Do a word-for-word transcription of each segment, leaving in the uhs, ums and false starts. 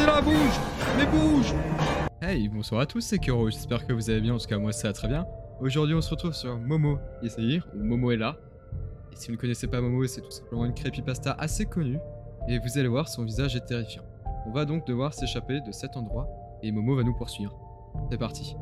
t'es là, bouge! Mais bouge! Hey, bonsoir à tous, c'est Kuro, j'espère que vous allez bien, en tout cas moi ça va très bien. Aujourd'hui on se retrouve sur Momo Essayer, ou Momo est là. Et si vous ne connaissez pas Momo, c'est tout simplement une creepypasta assez connue. Et vous allez voir, son visage est terrifiant. On va donc devoir s'échapper de cet endroit, et Momo va nous poursuivre. C'est parti.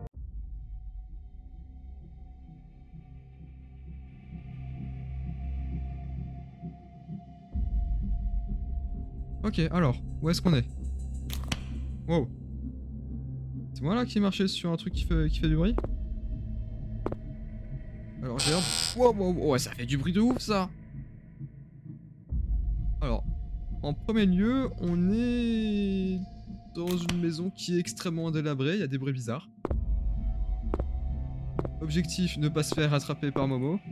Ok, alors, où est-ce qu'on est? Wow. C'est moi là qui marchais sur un truc qui fait, qui fait du bruit? Alors regarde. Wow, wow, wow, ça fait du bruit de ouf ça! Alors, en premier lieu, on est dans une maison qui est extrêmement délabrée, il y a des bruits bizarres. Objectif, ne pas se faire attraper par Momo.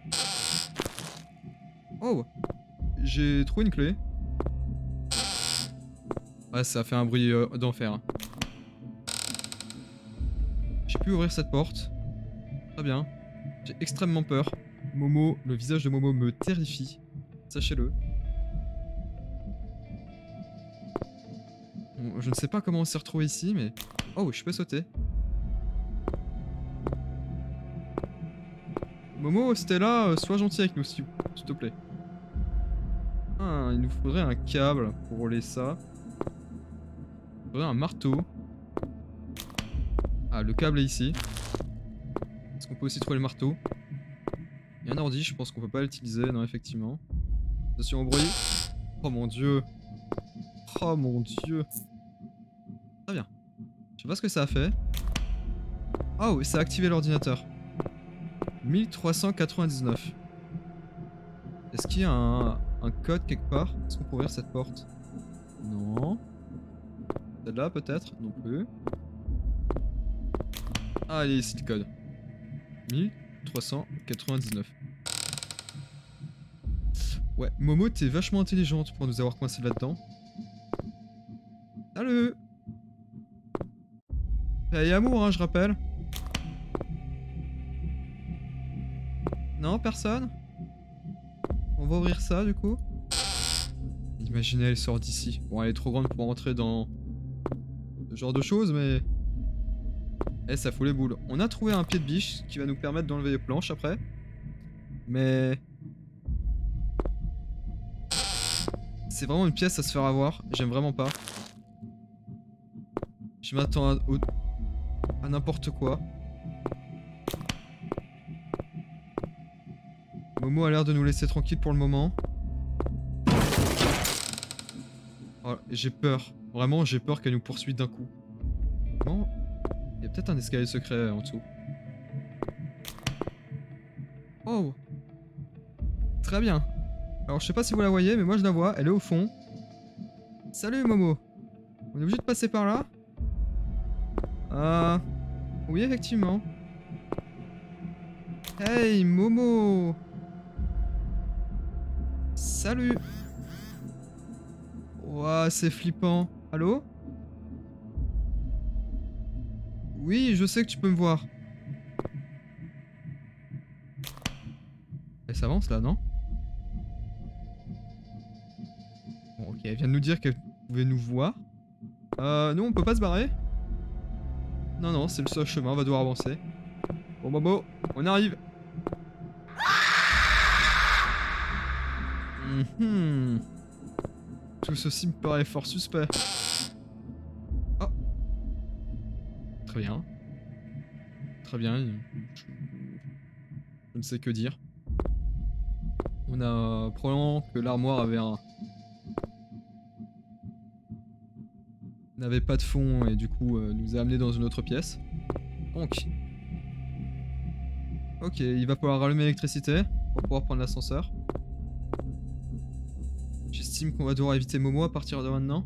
Oh! J'ai trouvé une clé. Ouais, ça fait un bruit euh, d'enfer. J'ai pu ouvrir cette porte. Très bien. J'ai extrêmement peur. Momo, le visage de Momo me terrifie. Sachez-le. Bon, je ne sais pas comment on s'est retrouvé ici, mais... Oh, je peux sauter. Momo, si t'es là, euh, sois gentil avec nous, s'il te plaît. Ah, il nous faudrait un câble pour rouler ça. Il faudrait un marteau. Ah, le câble est ici. Est-ce qu'on peut aussi trouver le marteau? Il y a un ordi, je pense qu'on peut pas l'utiliser, non, effectivement. Attention au bruit. Oh mon dieu. Oh mon dieu. Très bien. Je sais pas ce que ça a fait. Oh, ça a activé l'ordinateur. mille trois cent quatre-vingt-dix-neuf. Est-ce qu'il y a un, un code quelque part? Est-ce qu'on peut ouvrir cette porte? Non. Celle-là peut-être? Non plus. Ah, allez, ici le code. mille trois cent quatre-vingt-dix-neuf. Ouais, Momo, t'es vachement intelligente pour nous avoir coincés là-dedans. Salut! Paix et amour, hein, je rappelle. Non, personne? On va ouvrir ça, du coup. Imaginez, elle sort d'ici. Bon, elle est trop grande pour rentrer dans ce genre de choses, mais... Eh, ça fout les boules. On a trouvé un pied de biche qui va nous permettre d'enlever les planches après. Mais... c'est vraiment une pièce à se faire avoir. J'aime vraiment pas. Je m'attends à, au... à n'importe quoi. Momo a l'air de nous laisser tranquille pour le moment. Oh, j'ai peur. Vraiment, j'ai peur qu'elle nous poursuive d'un coup. Bon... il y a peut-être un escalier secret en dessous. Oh! Très bien. Alors je sais pas si vous la voyez, mais moi je la vois, elle est au fond. Salut Momo! On est obligé de passer par là? Ah... oui, effectivement. Hey Momo! Salut! Ouah, c'est flippant. Allô? Oui, je sais que tu peux me voir. Elle s'avance là, non? Bon, ok, elle vient de nous dire qu'elle pouvait nous voir. Euh, nous on peut pas se barrer? Non, non, c'est le seul chemin, on va devoir avancer. Bon, Momo, on arrive. Mm-hmm. Tout ceci me paraît fort suspect. Oh. Très bien. Très bien. Je ne sais que dire. On a probablement que l'armoire avait un... n'avait pas de fond et du coup euh, nous a amené dans une autre pièce. Donc... ok, il va falloir rallumer l'électricité pour pouvoir prendre l'ascenseur. J'estime qu'on va devoir éviter Momo à partir de maintenant.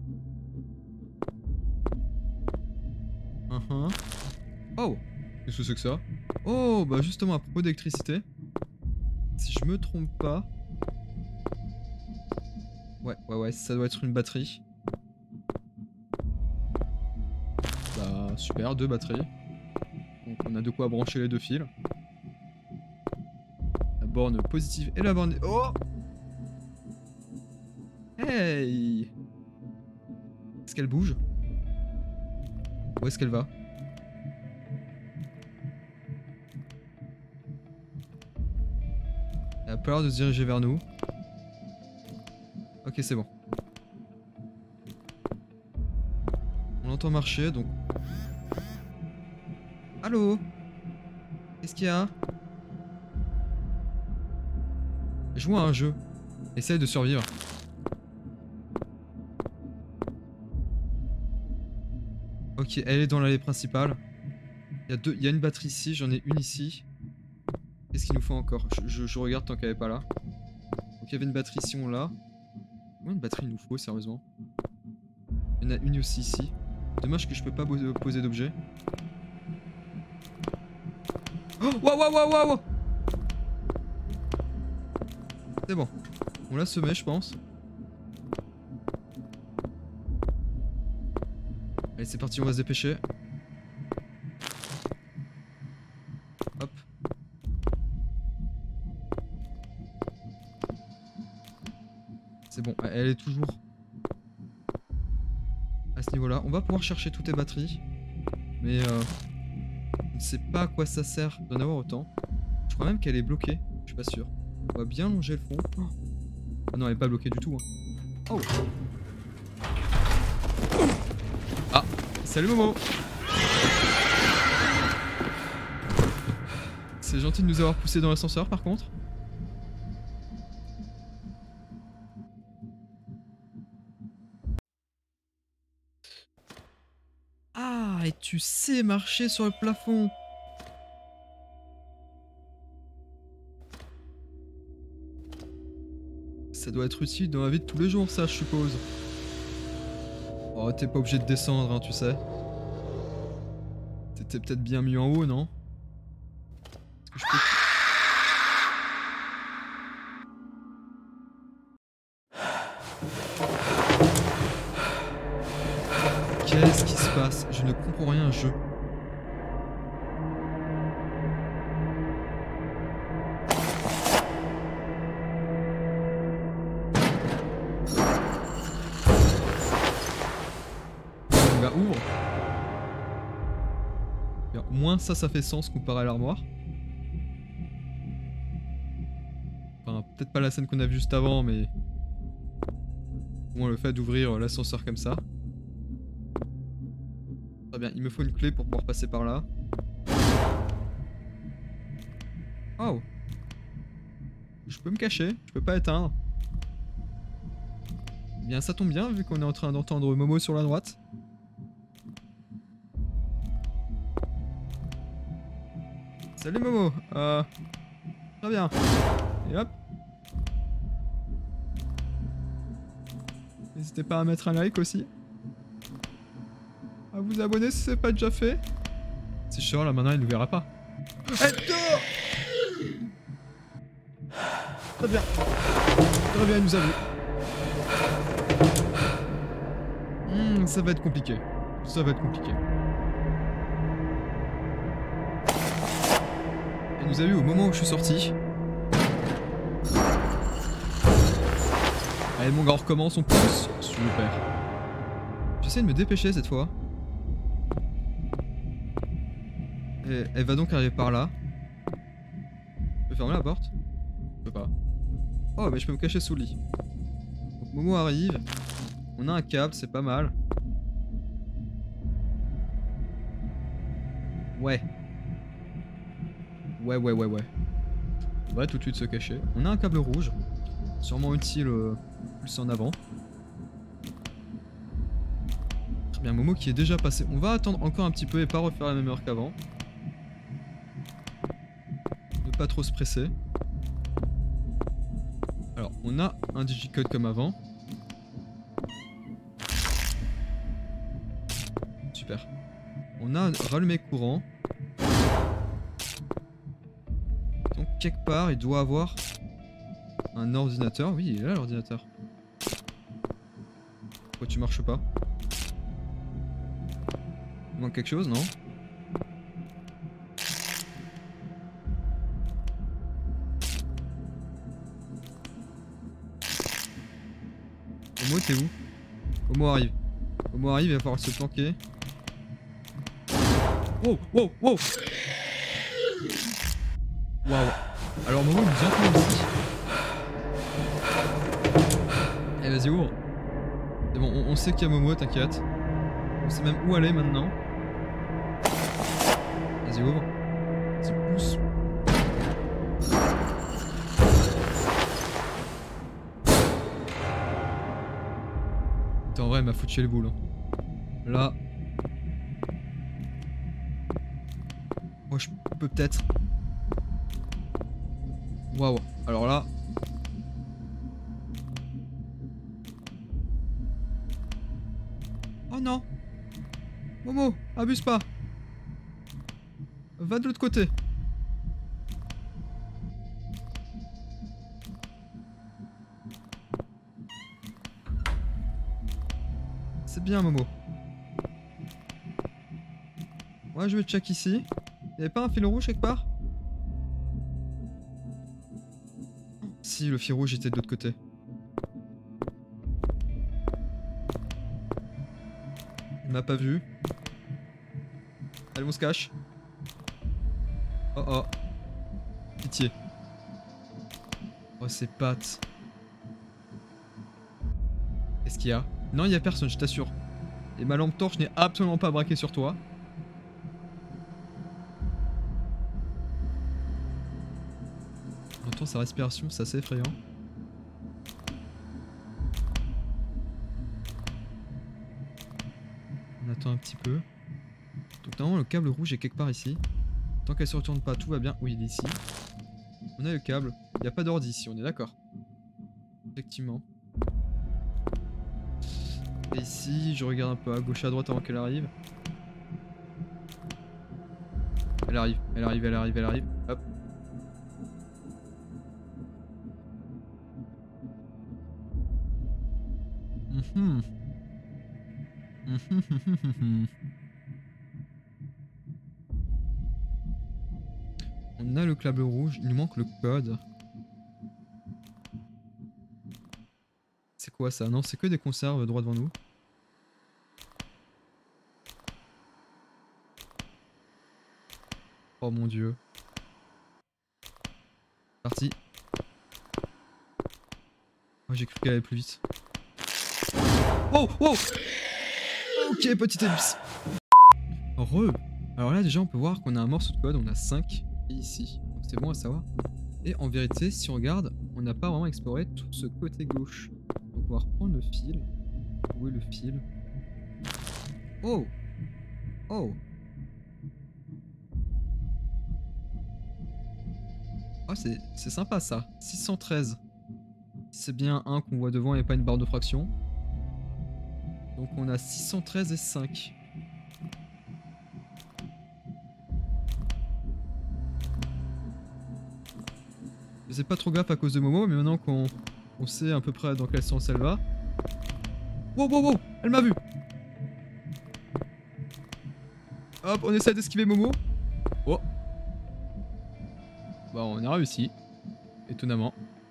Uh-huh. Oh! Qu'est-ce que c'est que ça? Oh, bah justement à propos d'électricité. Si je me trompe pas... ouais, ouais, ouais, ça doit être une batterie. Bah super, deux batteries. Donc on a de quoi brancher les deux fils. La borne positive et la borne... oh! Hey! Est-ce qu'elle bouge? Où est-ce qu'elle va? Elle a pas l'air de se diriger vers nous. Ok, c'est bon. On l'entend marcher, donc... Allô? Qu'est-ce qu'il y a? Joue à un jeu. Essaye de survivre. Ok, elle est dans l'allée principale. Il y a deux, il y a une batterie ici, j'en ai une ici. Qu'est-ce qu'il nous faut encore? je, je, je regarde tant qu'elle est pas là. Donc il y avait une batterie ici, on l'a. Combien de batteries il nous faut, sérieusement? Il y en a une aussi ici. Dommage que je peux pas poser d'objet. Oh, waouh, waouh, waouh, waouh! C'est bon. On l'a semé, je pense. Allez, c'est parti, on va se dépêcher. Hop. C'est bon, elle est toujours à ce niveau-là. On va pouvoir chercher toutes les batteries. Mais euh, je ne sais pas à quoi ça sert d'en avoir autant. Je crois même qu'elle est bloquée. Je suis pas sûr. On va bien longer le fond. Oh. Ah non, elle est pas bloquée du tout. Hein. Oh. Ah, salut Momo. C'est gentil de nous avoir poussé dans l'ascenseur par contre. Ah, et tu sais marcher sur le plafond. Ça doit être utile dans la vie de tous les jours, ça, je suppose. Oh, t'es pas obligé de descendre, hein, tu sais. T'étais peut-être bien mieux en haut, non? Est-ce que je peux... Qu'est-ce qui se passe? Je ne comprends rien, jeu. Bah ouvre. Bien, au moins ça, ça fait sens comparé à l'armoire. Enfin, peut-être pas la scène qu'on a vue juste avant, mais... Au moins le fait d'ouvrir l'ascenseur comme ça. Très bien, il me faut une clé pour pouvoir passer par là. Oh! Je peux me cacher, je peux pas éteindre. Bien, ça tombe bien vu qu'on est en train d'entendre Momo sur la droite. Salut Momo, euh... très bien. Et hop. N'hésitez pas à mettre un like aussi. À vous abonner si c'est pas déjà fait. C'est chiant là, maintenant il nous verra pas. Elle dort. Très bien. Très bien, il nous a vu. Mmh, ça va être compliqué. Ça va être compliqué. Elle nous a vu au moment où je suis sorti. Allez mon gars, on recommence, on pousse. Super. J'essaie de me dépêcher cette fois. Et elle va donc arriver par là. Je peux fermer la porte? Je peux pas. Oh mais je peux me cacher sous le lit. Donc Momo arrive. On a un câble, c'est pas mal. Ouais. Ouais ouais ouais ouais. On va tout de suite se cacher. On a un câble rouge. Sûrement utile euh, plus en avant. Très bien, Momo qui est déjà passé. On va attendre encore un petit peu et pas refaire la même heure qu'avant. Ne pas trop se presser. Alors, on a un digicode comme avant. Super. On a rallumé courant. Donc quelque part, il doit avoir un ordinateur. Oui, il est là l'ordinateur. Pourquoi tu marches pas? Il manque quelque chose, non? Momo, t'es où? Momo arrive. Momo arrive, il va falloir se planquer. Wow, wow, wow. Waouh. Alors Momo il nous entend ici. Eh vas-y ouvre. C'est bon, on, on sait qu'il y a Momo, t'inquiète. On sait même où aller maintenant. Vas-y ouvre. Vas-y pousse. Putain, en vrai elle m'a foutu les boules. Hein. Là. Moi je peux peut-être. Waouh. Alors là. Oh non. Momo, abuse pas. Va de l'autre côté. C'est bien Momo. Ouais, je vais check ici. Y'avait pas un fil rouge quelque part? Si, le fil rouge était de l'autre côté. Il m'a pas vu. Allez, on se cache. Oh oh. Pitié. Oh, ses pattes. Qu'est-ce qu'il y a? Non, il y a personne, je t'assure. Et ma lampe torche n'est absolument pas braquée sur toi. On entend sa respiration, c'est assez effrayant. On attend un petit peu. Donc normalement le câble rouge est quelque part ici. Tant qu'elle se retourne pas, tout va bien. Oui, il est ici. On a le câble. Il n'y a pas d'ordi ici, on est d'accord. Effectivement. Et ici, je regarde un peu à gauche et à droite avant qu'elle arrive. Elle arrive, elle arrive, elle arrive, elle arrive. Hop. Mhm. Mhm. On a le câble rouge, il nous manque le code. C'est quoi ça? Non, c'est que des conserves droit devant nous. Oh mon dieu. Parti. Oh, j'ai cru qu'elle allait plus vite. Oh, oh. Ok, petite ellipse. Re. Alors là déjà on peut voir qu'on a un morceau de code, on a cinq ici. Donc c'est bon à savoir. Et en vérité, si on regarde, on n'a pas vraiment exploré tout ce côté gauche. Donc on va reprendre le fil. Où est le fil? Oh. Oh. Oh, c'est sympa ça. six cent treize. C'est bien un qu'on voit devant et pas une barre de fraction. Donc on a six cent treize et cinq. Je faisais pas trop gaffe à cause de Momo, mais maintenant qu'on on sait à peu près dans quel sens elle va. Wow, wow, wow, elle m'a vu. Hop, on essaie d'esquiver Momo. Oh. Bah, on a réussi. Étonnamment.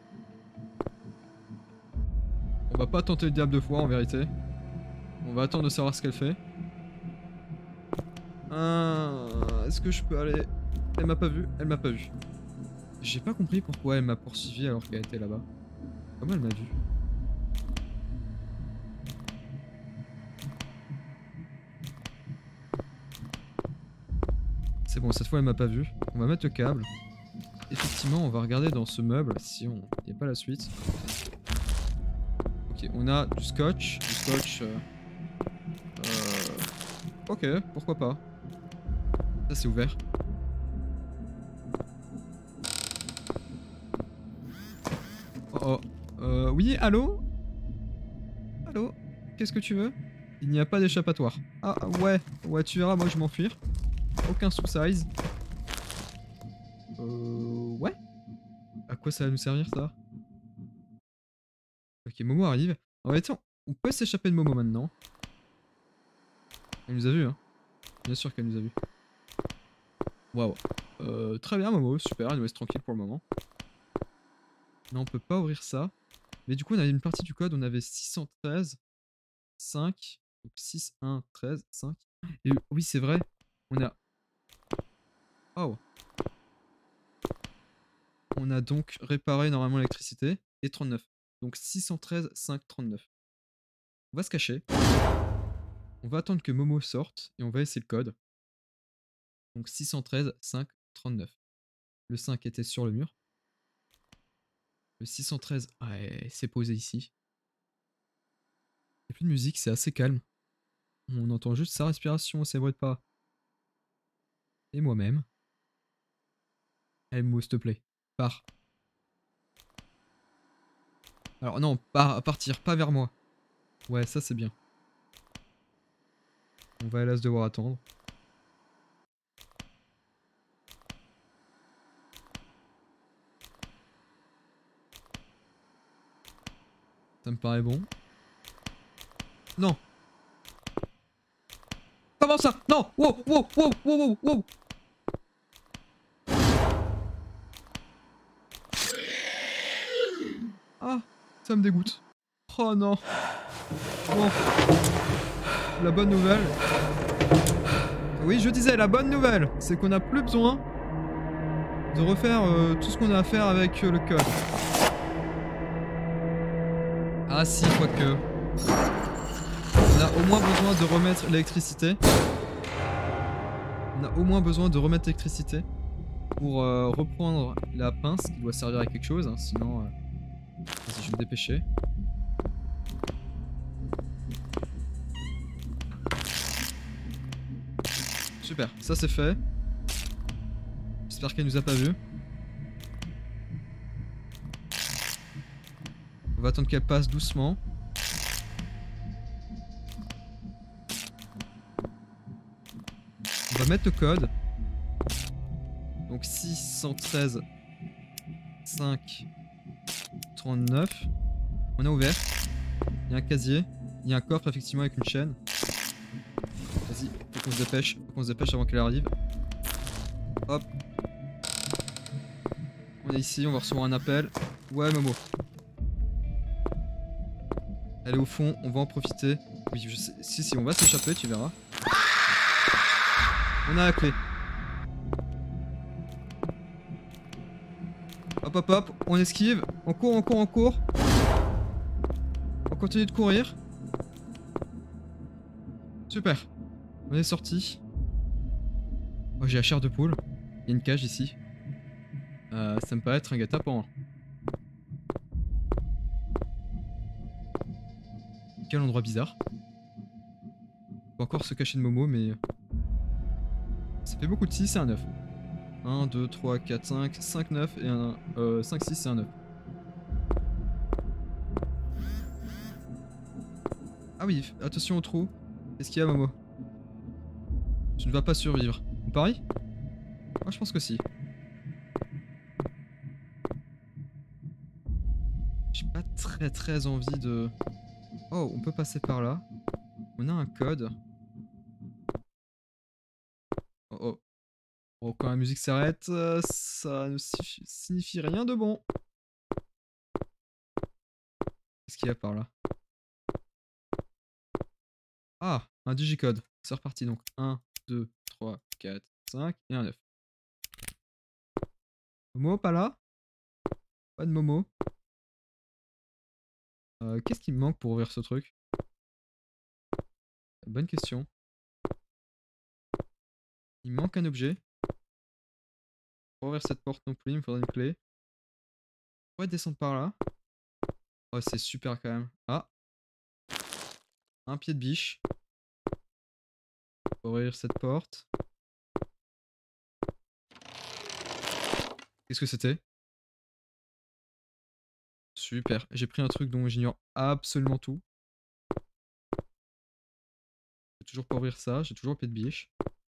On va pas tenter le diable deux fois en vérité. On va attendre de savoir ce qu'elle fait. Ah, est-ce que je peux aller... Elle m'a pas vu, elle m'a pas vu. J'ai pas compris pourquoi elle m'a poursuivi alors qu'elle était là-bas. Comment elle m'a vu? C'est bon, cette fois elle m'a pas vu. On va mettre le câble. Effectivement, on va regarder dans ce meuble si on n'y a pas la suite. Ok, on a du scotch. Du scotch... Euh... Euh... Ok, pourquoi pas. Ça c'est ouvert. Oh oh. Euh, oui, allô? Allô? Qu'est-ce que tu veux? Il n'y a pas d'échappatoire. Ah ouais, ouais tu verras, moi je m'enfuir. Aucun sous-size. Euh... Ouais. À quoi ça va nous servir ça? Ok, Momo arrive. En fait, on peut s'échapper de Momo maintenant. Elle nous a vu, hein. Bien sûr qu'elle nous a vu. Waouh. Euh, très bien Momo, super, elle nous laisse tranquille pour le moment. Non, on peut pas ouvrir ça. Mais du coup, on avait une partie du code, on avait six cent treize, cinq. Donc six, un, treize, cinq. Et oui, c'est vrai. On a... Oh. On a donc réparé normalement l'électricité. Et trente-neuf. Donc six cent treize, cinq, trente-neuf. On va se cacher. On va attendre que Momo sorte. Et on va essayer le code. Donc six cent treize, cinq, trente-neuf. Le cinq était sur le mur. Le six cent treize ah, s'est posé ici. Il n'y a plus de musique, c'est assez calme. On entend juste sa respiration, ses bruits de pas. Et moi-même. Allez, Momo, s'il te plaît. Pars. Alors non, pas partir, pas vers moi. Ouais, ça c'est bien. On va hélas devoir attendre. Ça me paraît bon. Non. Comment ça? Non. Wow, wow, wow, wow, wow, wow. Ah, ça me dégoûte. Oh non. Bon. La bonne nouvelle. Oui, je disais, la bonne nouvelle, c'est qu'on n'a plus besoin de refaire euh, tout ce qu'on a à faire avec euh, le code. Ah si, quoique. On a au moins besoin de remettre l'électricité. On a au moins besoin de remettre l'électricité pour euh, reprendre la pince qui doit servir à quelque chose, hein, sinon... Euh... Vas-y, je vais me dépêcher. Super, ça c'est fait. J'espère qu'elle nous a pas vu. On va attendre qu'elle passe doucement. On va mettre le code. Donc six cent treize, cinq, trente-neuf. On a ouvert. Il y a un casier. Il y a un coffre effectivement avec une chaîne. Vas-y, faut qu'on se dépêche. Faut qu'on se dépêche avant qu'elle arrive. Hop. On est ici, on va recevoir un appel. Ouais, Momo. Elle est au fond, on va en profiter. Oui, je sais. Si, si, on va s'échapper, tu verras. On a la clé. Hop, hop, hop, on esquive. On court, on court, on court. On continue de courir. Super. On est sorti. Oh, j'ai la chair de poule. Il y a une cage ici. Euh, ça me paraît être un guet-apens. Quel endroit bizarre. On va encore se cacher de Momo, mais... Ça fait beaucoup de six et un neuf. un, deux, trois, quatre, cinq, cinq, neuf et un... Euh, cinq, six et un neuf. Ah oui, attention au trou. Qu'est-ce qu'il y a, Momo? Tu ne vas pas survivre. On parie? Moi, je pense que si. J'ai pas très très envie de... Oh, on peut passer par là. On a un code. Oh oh. Oh, quand la musique s'arrête, euh, ça ne signifie rien de bon. Qu'est-ce qu'il y a par là? Ah, un digicode. C'est reparti donc. un, deux, trois, quatre, cinq et un neuf. Momo, pas là? Pas de Momo. Euh, Qu'est-ce qui me manque pour ouvrir ce truc? Bonne question. Il me manque un objet. Pour ouvrir cette porte non plus, il me faudrait une clé. On pourrait descendre par là. Oh, c'est super quand même. Ah. Un pied de biche. Pour ouvrir cette porte. Qu'est-ce que c'était? Super. J'ai pris un truc dont j'ignore absolument tout. Je peux toujours pas ouvrir ça. J'ai toujours un pied de biche.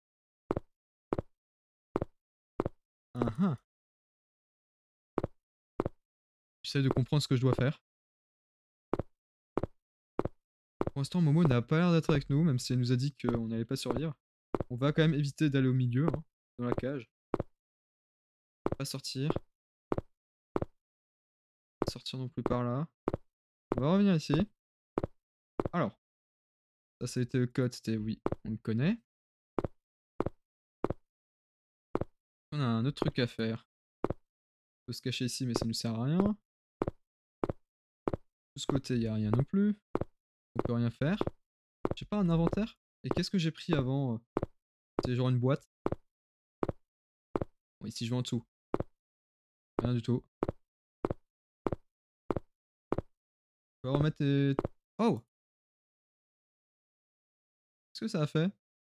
Ah ah. J'essaie de comprendre ce que je dois faire. Pour l'instant, Momo n'a pas l'air d'être avec nous, même si elle nous a dit qu'on n'allait pas survivre. On va quand même éviter d'aller au milieu, hein, dans la cage. Pas sortir. Pas sortir non plus par là. On va revenir ici. Alors. Ça, ça a été le code, c'était oui, on le connaît. On a un autre truc à faire. On peut se cacher ici, mais ça nous sert à rien. De ce côté, il n'y a rien non plus. On peut rien faire. J'ai pas un inventaire? Et qu'est-ce que j'ai pris avant? C'est genre une boîte. Bon, ici, je vais en dessous. Rien du tout. On va remettre les... Oh! Qu'est-ce que ça a fait?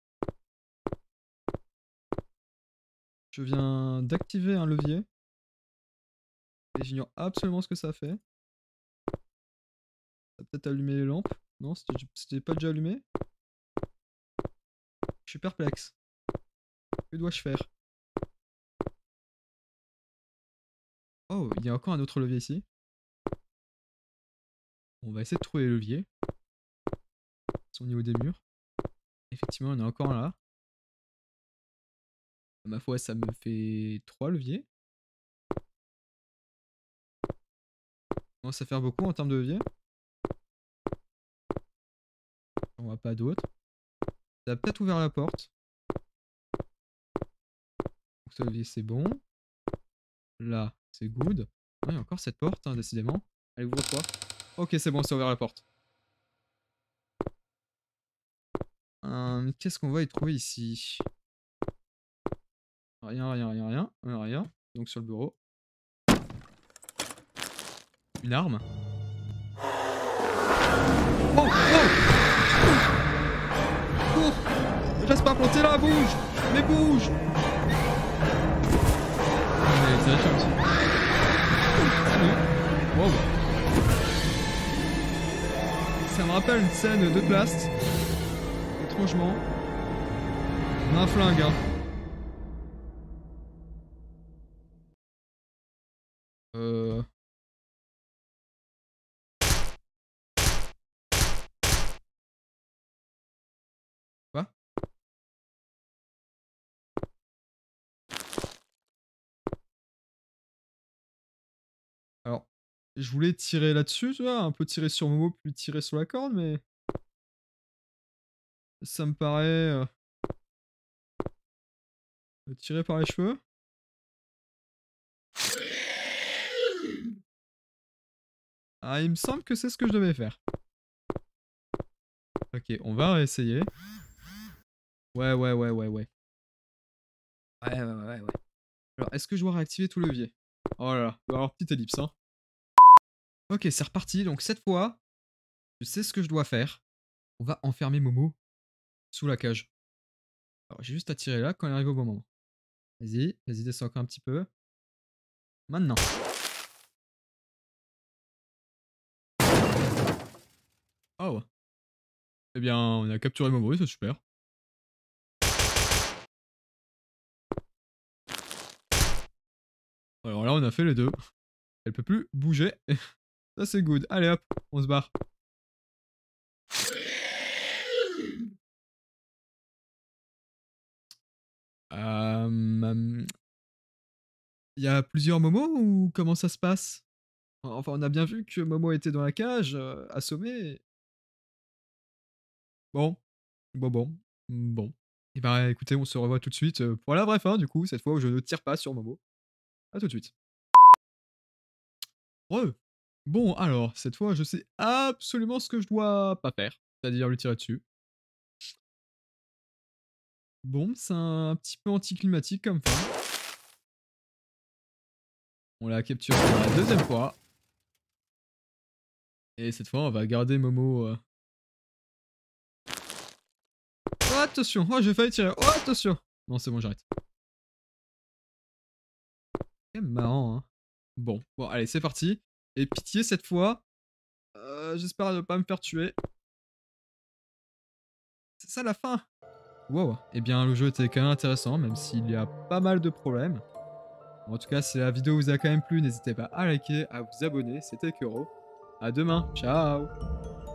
Je viens d'activer un levier. Et j'ignore absolument ce que ça a fait. Ça a peut-être allumé les lampes. Non, c'était pas déjà allumé? Je suis perplexe. Que dois-je faire? Oh, il y a encore un autre levier ici. On va essayer de trouver les leviers. Ils sont au niveau des murs. Effectivement, il y en a encore un là. À ma foi, ça me fait trois leviers. On va ça faire beaucoup en termes de leviers. On voit pas d'autres. Ça a peut-être ouvert la porte. Donc ce levier c'est bon. Là, c'est good. Ah, il y a encore cette porte, hein, décidément. Allez, ouvre-toi. Ok, c'est bon, c'est ouvert la porte. Euh, Qu'est-ce qu'on va y trouver ici? Rien, rien, rien, rien, rien, rien. Donc sur le bureau. Une arme. Oh, oh! Cours! Reste pas planté là, bouge! Mais bouge! Mais c'est la aussi. Wow. Ça me rappelle une scène de Blast. Étrangement. On a un flingue, hein. Euh... Quoi? Alors, je voulais tirer là-dessus, tu vois, un peu tirer sur Momo, puis tirer sur la corde, mais... Ça me paraît... Euh... Tirer par les cheveux. Ah, il me semble que c'est ce que je devais faire. Ok, on va réessayer. Ouais, ouais, ouais, ouais, ouais. Ouais, ouais, ouais, ouais. Alors, est-ce que je dois réactiver tout le levier? Oh là là, alors petite ellipse, hein. Ok, c'est reparti. Donc cette fois, je sais ce que je dois faire. On va enfermer Momo sous la cage. Alors, j'ai juste à tirer là quand il arrive au bon moment. Vas-y, vas-y, descends encore un petit peu. Maintenant. Oh. Eh bien, on a capturé Momo, c'est super. Alors là, on a fait les deux. Elle peut plus bouger. Ça, c'est good. Allez hop, on se barre. Euh... Il y a plusieurs Momo ou comment ça se passe? Enfin, on a bien vu que Momo était dans la cage, euh, assommé. Bon. Bon, bon. Bon. Et bah écoutez, on se revoit tout de suite pour la vraie fin, du coup, cette fois où je ne tire pas sur Momo. A tout de suite. Re. Bon, alors, cette fois, je sais absolument ce que je dois pas faire, c'est-à-dire lui tirer dessus. Bon, c'est un petit peu anticlimatique comme fin. On l'a capturé pour la deuxième fois. Et cette fois, on va garder Momo... Euh... Oh, attention! Oh, j'ai failli tirer! Oh, attention! Non, c'est bon, j'arrête. C'est marrant, hein. Bon, bon, allez, c'est parti. Et pitié, cette fois, euh, j'espère ne pas me faire tuer. C'est ça la fin! Wow. Eh bien, le jeu était quand même intéressant, même s'il y a pas mal de problèmes. En tout cas, si la vidéo vous a quand même plu, n'hésitez pas à liker, à vous abonner. C'était Kuro. À demain. Ciao!